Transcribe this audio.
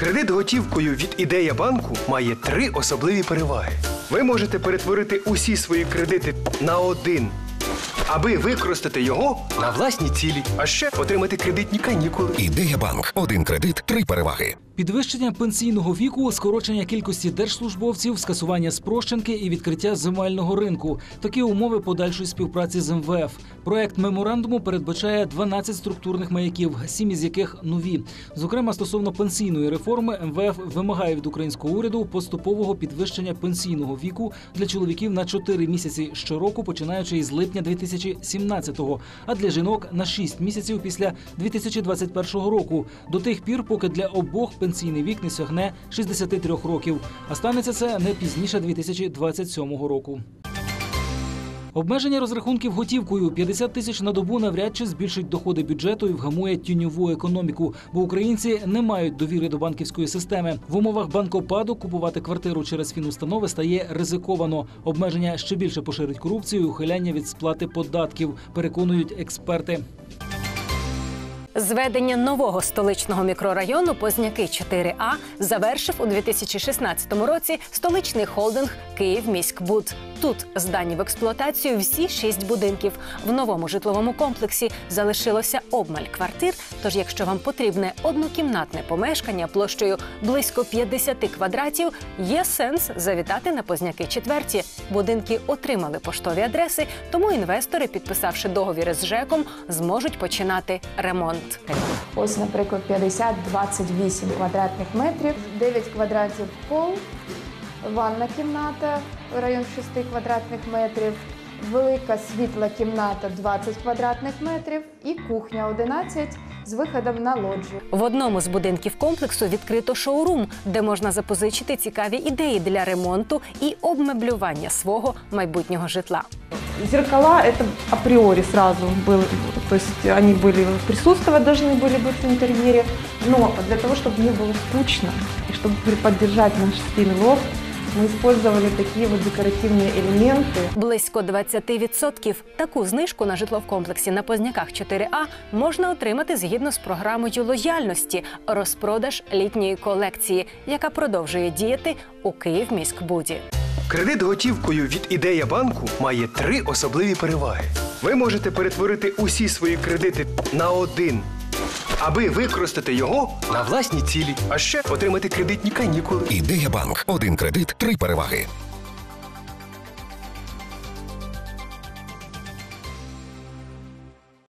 Кредит готівкою від «Ідея банку» має 3 особливі переваги. Ви можете перетворити усі свої кредити на один, аби використати його на власні цілі, а ще отримати кредитні канікули. «Ідея банк». Один кредит, 3 переваги. Підвищення пенсійного віку, скорочення кількості держслужбовців, скасування спрощенки і відкриття земельного ринку – такі умови подальшої співпраці з МВФ. Проект меморандуму передбачає 12 структурних маяків, 7 із яких нові. Зокрема, стосовно пенсійної реформи, МВФ вимагає від українського уряду поступового підвищення пенсійного віку для чоловіків на 4 місяці щороку, починаючи із липня 2017-го, а для жінок – на 6 місяців після 2021 року, до тих пір, поки для обох пенсійний вік не сягне 63 років. А станеться це не пізніше 2027 року. Обмеження розрахунків готівкою 50 тисяч на добу навряд чи збільшить доходи бюджету і вгамує тіньову економіку, бо українці не мають довіри до банківської системи. В умовах банкопаду купувати квартиру через фінустанови стає ризиковано. Обмеження ще більше поширить корупцію і ухиляння від сплати податків, переконують експерти. Зведення нового столичного мікрорайону Позняки 4А завершив у 2016 році столичний холдинг «Київміськбуд». Тут здані в експлуатацію всі 6 будинків. В новому житловому комплексі залишилося обмаль квартир, тож якщо вам потрібне однокімнатне помешкання площею близько 50 квадратів, є сенс завітати на Позняки 4. Будинки отримали поштові адреси, тому інвестори, підписавши договіри з ЖЕКом, зможуть починати ремонт. Ось, наприклад, 50-28 квадратних метрів, 9 квадратів пол, ванна кімната, район 6 квадратних метрів, велика світла кімната 20 квадратних метрів і кухня 11 з виходом на лоджію. В одному з будинків комплексу відкрито шоурум, де можна запозичити цікаві ідеї для ремонту і обмеблювання свого майбутнього житла. Зеркала – это априори сразу было, то есть они были присутствовать, должны были быть в интерьере, но для того, чтобы не было скучно и чтобы поддержать наш стиль лофт, ми використовували такі декоративні елементи. Близько 20%. Таку знижку на житло в комплексі на Позняках 4А можна отримати згідно з програмою лояльності «Розпродаж літньої колекції», яка продовжує діяти у «Київміськбуді». Кредит готівкою від «Ідея банку» має 3 особливі переваги. Ви можете перетворити усі свої кредити на один, аби використати його на власні цілі, а ще отримати кредитні канікули. «Ідея банк». Один кредит, 3 переваги.